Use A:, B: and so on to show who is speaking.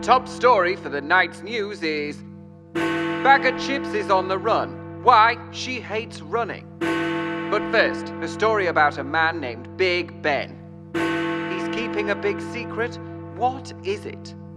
A: top story for the night's news is Bag of Chips is on the run. Why? She hates running. But first, a story about a man named Big Ben. He's keeping a big secret. What is it?